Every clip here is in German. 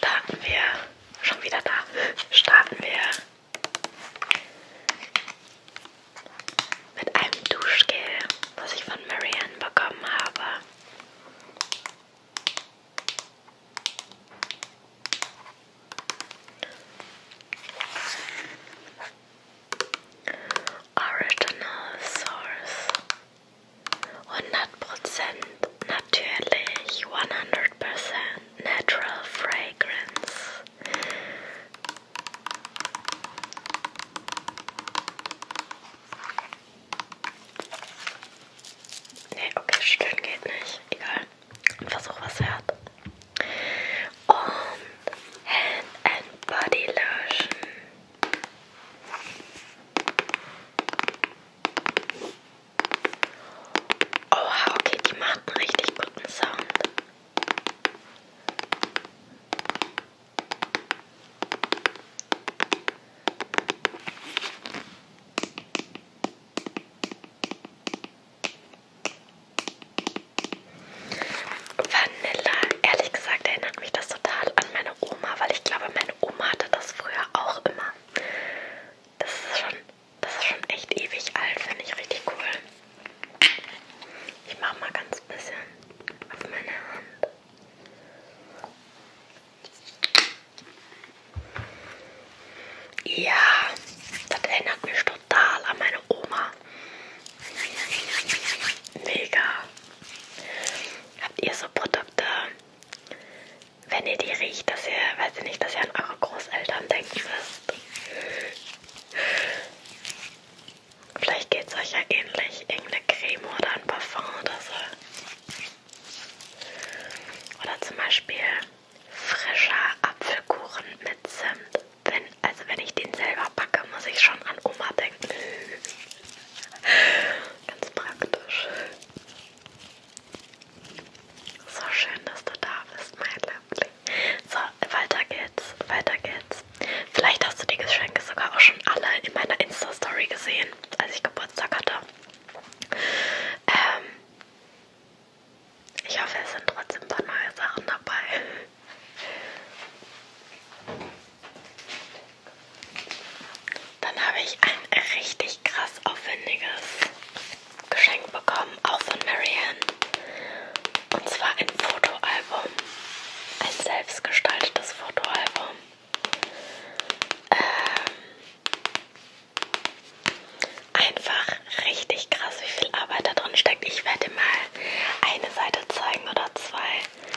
starten wir, schon wieder da, starten wir mit einem Duschgel, was ich von Marianne bekommen habe. Original Source, 100% natürlich, 100% Natural Fragrance. Nee, okay, schütteln geht nicht. Egal. Ein Versuch, was er hat. Und Hand and Body Lotion. Oha, okay, die macht einen richtig guten Sound. Vanilla, ehrlich gesagt erinnert mich das total an meine Oma, weil ich glaube, meine Oma hatte das früher auch immer. Das ist schon echt ewig alt, finde ich richtig cool. Ich mache mal ganz bisschen auf meine Hand. Ja, das erinnert mich total an meine Oma. Mega. Habt ihr so Produkte, wenn ihr die riecht, dass ihr, weiß ich nicht, dass ihr an eure Großeltern denken müsst? Vielleicht geht es euch ja ähnlich. Irgendeine Creme oder ein Parfum oder so. Oder zum Beispiel frischer Apfelkuchen mit Zimt. Wenn ich den selber backe, muss ich schon an Oma denken. Ganz praktisch. So schön, dass du da bist, mein Liebling. So, weiter geht's, weiter geht's. Vielleicht hast du die Geschenke sogar auch schon alle in meiner Insta-Story gesehen, als ich Geburtstag hatte. Ich hoffe, es sind trotzdem ein paar neue Sachen dabei. Dann habe ich ein richtig krass aufwendiges Geschenk bekommen, auch von Marianne. Und zwar ein Fotoalbum. Ein selbstgestaltetes Fotoalbum. Einfach richtig krass, wie viel Arbeit da drin steckt. Ich werde dir mal eine Seite zeigen oder zwei.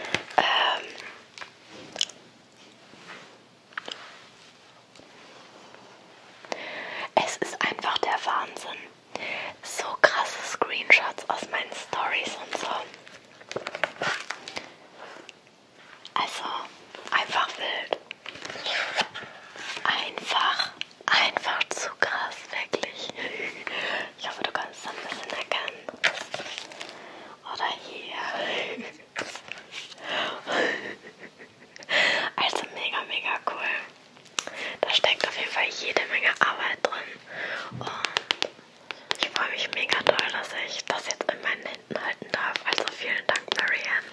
Es ist einfach der Wahnsinn. So krasse Screenshots aus meinen Stories und so. Also, einfach wild. Einfach zu krass, wirklich. Ich hoffe, du kannst es ein bisschen erkennen. Oder hier. Also mega, mega cool. Da steckt auf jeden Fall jede Menge Arbeit drin. Und ich freue mich mega doll, dass ich das jetzt in meinen Händen halten darf. Also vielen Dank, Marianne.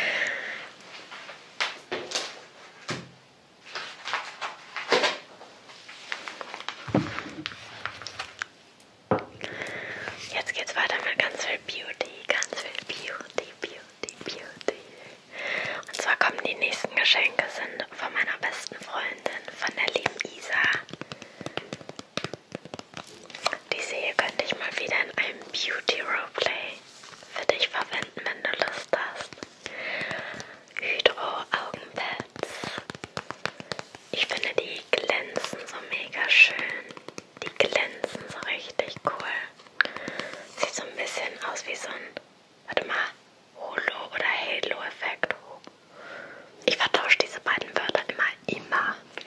Jetzt geht's weiter mit ganz viel Beauty, ganz viel Beauty, Beauty, Beauty. Und zwar kommen die nächsten Geschenke sind von meiner besten Freundin, von der lieben Isa. Diese hier könnte ich mal wieder in einem Beauty Roleplay für dich verwenden, wenn du Lust hast. Hydro Augenpads. Ich finde, die glänzen so mega schön. Die glänzen so richtig cool. Sieht so ein bisschen aus wie so ein, warte mal, Holo- oder Halo-Effekt. Ich vertausche diese beiden Wörter immer.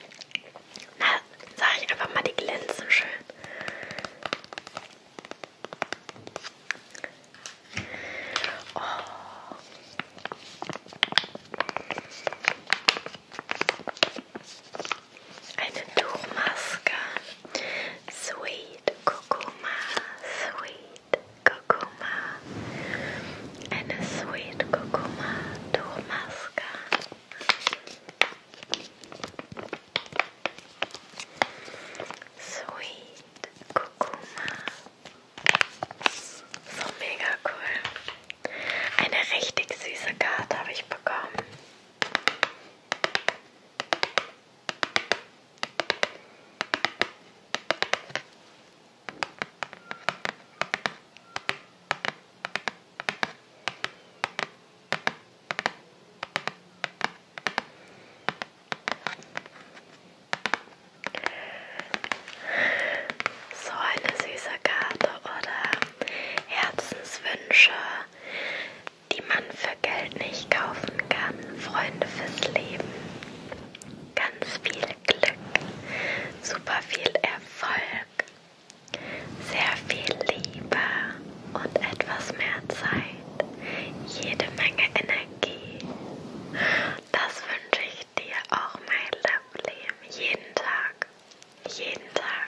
Leben. Ganz viel Glück, super viel Erfolg, sehr viel Liebe und etwas mehr Zeit, jede Menge Energie. Das wünsche ich dir auch, mein Lovely, jeden Tag, jeden Tag.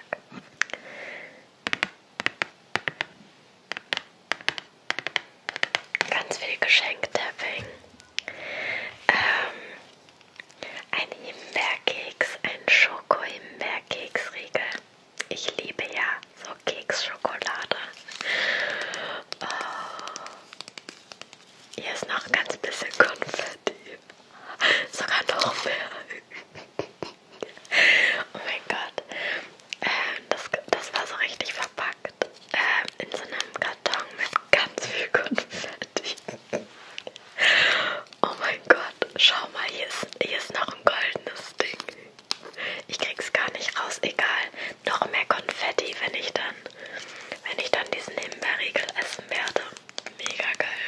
Ganz viel Geschenktapping. Ein Himbeerkeks, ein Schoko-Himbeerkeksriegel. Ich liebe ja so Keksschokolade. Oh. Hier ist noch ein ganz bisschen Konfetti. Sogar noch mehr. Oh mein Gott. Das war so richtig verpackt. In so einem Karton mit ganz viel Konfetti. Oh mein Gott. Schau mal, hier ist noch ein goldenes Ding. Ich krieg's gar nicht raus. Egal. Noch mehr Konfetti, wenn ich dann diesen Himbeerriegel essen werde. Mega geil.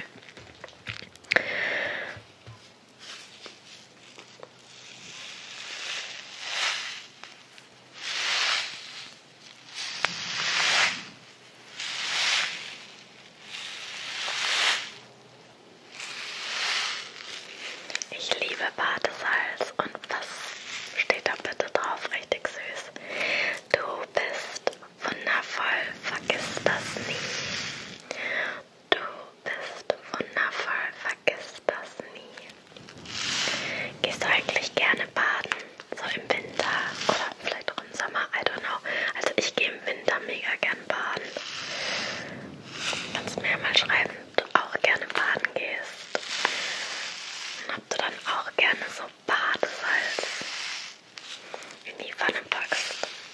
Ich liebe Badesalz und was steht da bitte drauf? Richtig süß. Du bist wundervoll, vergiss das nie. Du bist wundervoll, vergiss das nie. Gehst du eigentlich gerne baden? So im Winter oder vielleicht auch im Sommer? I don't know. Also ich gehe im Winter mega gern baden. Kannst mir ja mal schreiben, ob du auch gerne baden gehst. Und ob du dann auch gerne so Badesalz in die Pfanne packst.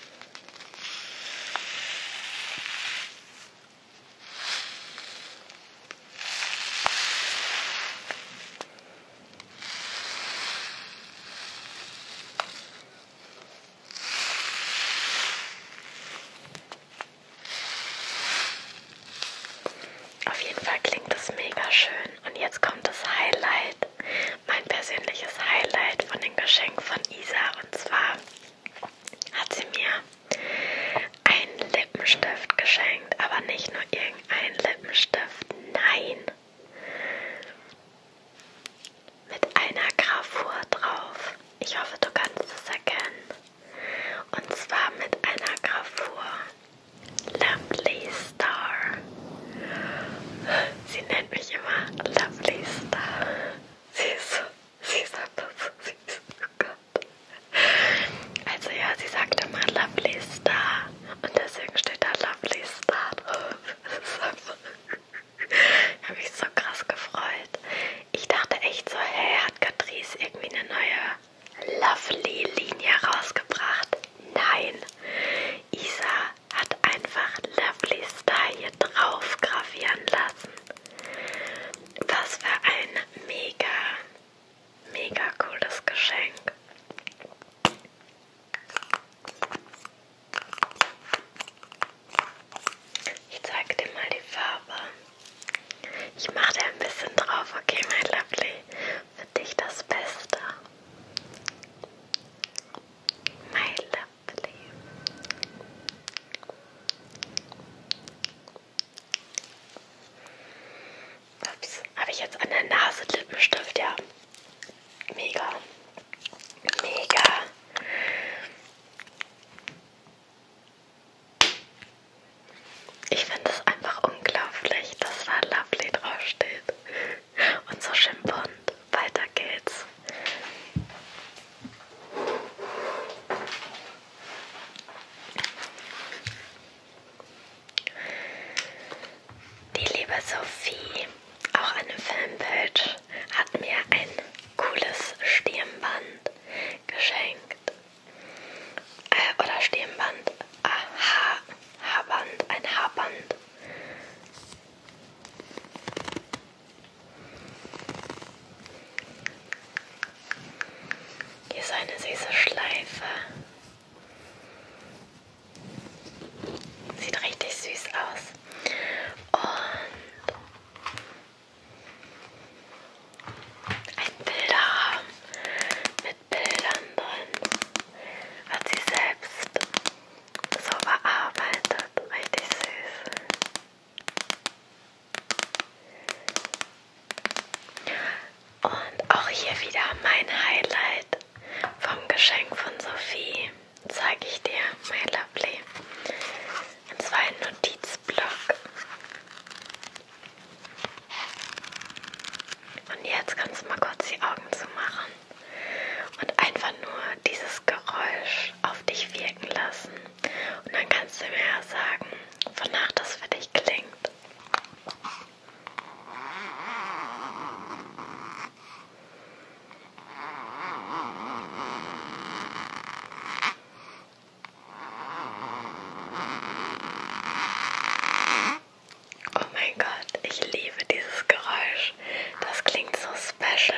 Auf jeden Fall klingt das mega schön. Und jetzt kommt das Highlight, mein persönliches Highlight von dem Geschenk von Isa. Und zwar hat sie mir einen Lippenstift geschenkt, aber nicht nur irgendeinen Lippenstift, nein, mit einer Gravur drauf. Ich hoffe, du kannst es erkennen. Und zwar mit einer Gravur. Lovely Star. Sie nennt mich immer Lovely Star. Sie ist einfach so süß. Oh Gott. Also ja, sie sagt immer Lovely Star und deswegen steht da Lovely Star drauf. Das ist einfach. Ich habe mich so krass gefreut. Ich dachte echt so, hey, hat Catrice irgendwie eine neue Lovely-Linie rausgebracht? Nein. Isa hat einfach Lovely Star hier drauf gravieren lassen. Was für ein mega cooles Geschenk. Ich zeige dir mal die Farbe. Ich mache da ein bisschen drauf, okay, mein Lovely? Für dich das Beste. My Lovely. Ups, habe ich jetzt an der Nase Lippenstift, ja. Mega. Ich finde es einfach unglaublich, dass da Lovely draufsteht. Und so schön bunt. Weiter geht's. Die liebe Sophie, auch eine Fanpage, hat mir ein cooles Stirnband geschenkt. Oder Stirnband, Haarband, ein Haarband. Hier ist eine süße Schleife. Sieht richtig süß aus. Und ein Bilderrahmen mein Highlight vom Geschenk von Sophie zeige ich dir, my lovely. Und zwar ein Notizblock. Und jetzt kannst du mal kurz die Augen zumachen und einfach nur dieses Geräusch auf dich wirken lassen. Und dann kannst du mir ja sagen, wonach das für dich klingt. Oh mein Gott, ich liebe dieses Geräusch. Das klingt so special.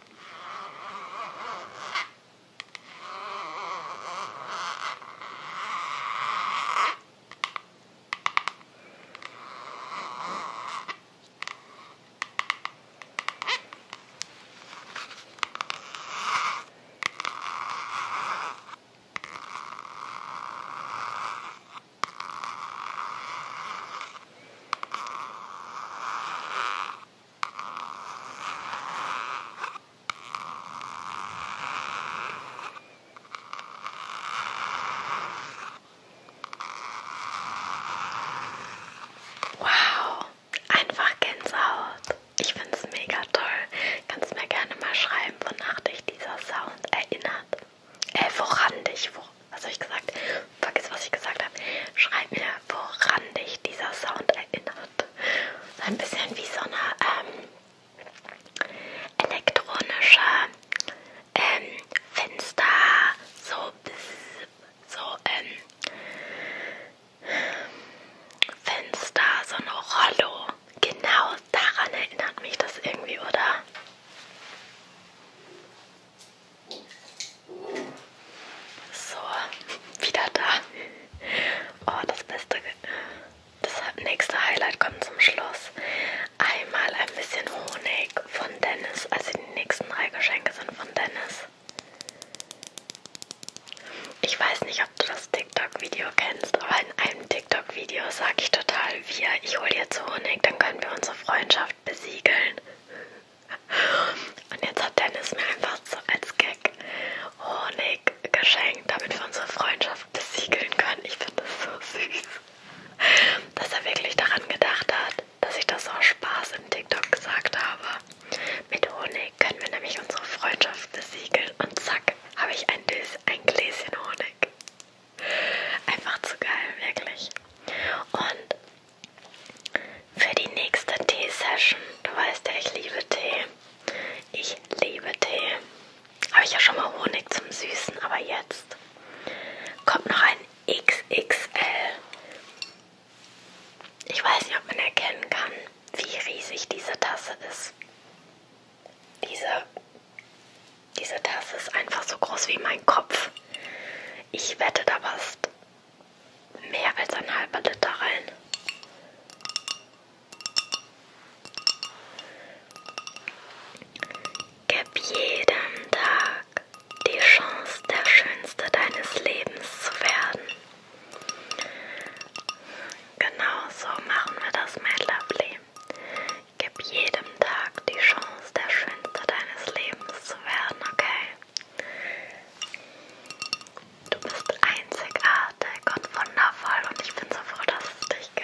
Wow, einfach Gänsehaut. Ich finde es mega toll. Kannst mir gerne mal schreiben, wonach dich dieser Sound erinnert. Woran dich, was habe ich gesagt? Vergiss, was ich gesagt habe. Schreib mir, woran dich dieser Sound erinnert. So ein bisschen wie so eine elektronische Fenster, Fenster, so eine Rollo. Genau daran erinnert mich das irgendwie, oder? So, wieder da. Oh, das Beste. Das nächste Highlight kommt zum Schluss. Einmal ein bisschen Honig von Dennis. Also die nächsten 3 Geschenke sind von Dennis. Ich weiß nicht, ob du das TikTok-Video kennst, aber in einem TikTok-Video sage ich total, ich hole jetzt Honig, dann können wir unsere Freundschaft besiegeln. Und jetzt hat Dennis mir einfach so als Gag Honig geschenkt, damit wir unsere Freundschaft besiegeln können. Ich finde das so süß, dass er wirklich daran gedacht hat, dass ich das aus Spaß im TikTok gesagt habe. Mit Honig können wir nämlich unsere Freundschaft besiegeln und zack, habe ich ein Gläschen Honig. Einfach zu geil, wirklich. Und für die nächste Tee-Session, du weißt ja, ich liebe Tee. Ich liebe Tee. Habe ich ja schon mal Honig zum Süßen, aber jetzt kommt noch ein XXL. Ich weiß nicht, ob man erkennen kann, wie riesig diese Tasse ist. Diese Tasse ist einfach so groß wie mein Kopf. Ich wette, da passt mehr als ein halber Liter rein. Gib jedem Tag die Chance, der Schönste deines Lebens zu werden. Genau so machen wir das, my lovely. Gib jedem Tag die Chance, der Schönste deines Lebens zu werden, okay? Du bist einzigartig und wundervoll und ich bin so froh, dass es dich gibt.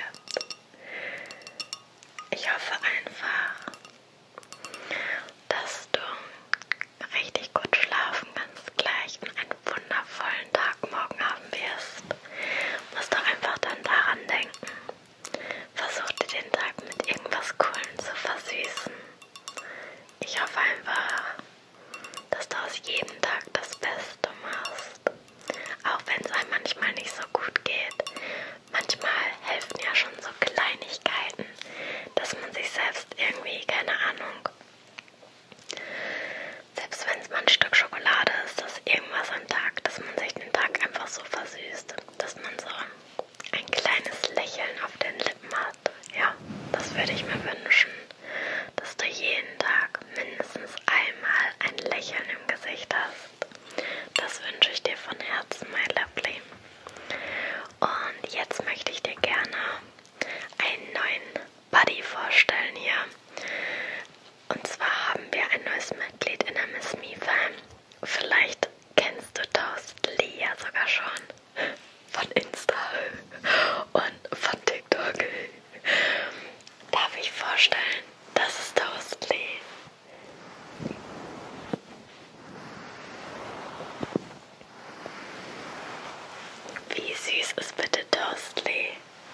Vielleicht kennst du Toastly ja sogar schon von Insta und von TikTok. Darf ich vorstellen, das ist Toastly. Wie süß ist bitte Toastly?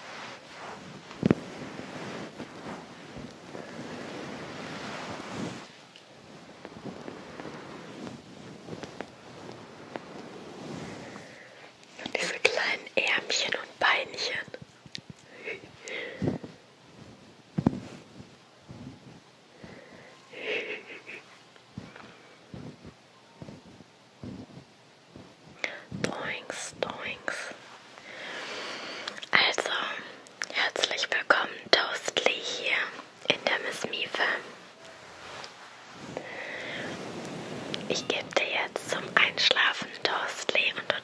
Und diese kleinen Ärmchen und Beinchen. Doinks, doinks. Also, herzlich willkommen, Toastly, hier in der Miss Miefe. Ich gebe dir jetzt zum Einschlafen Toastly und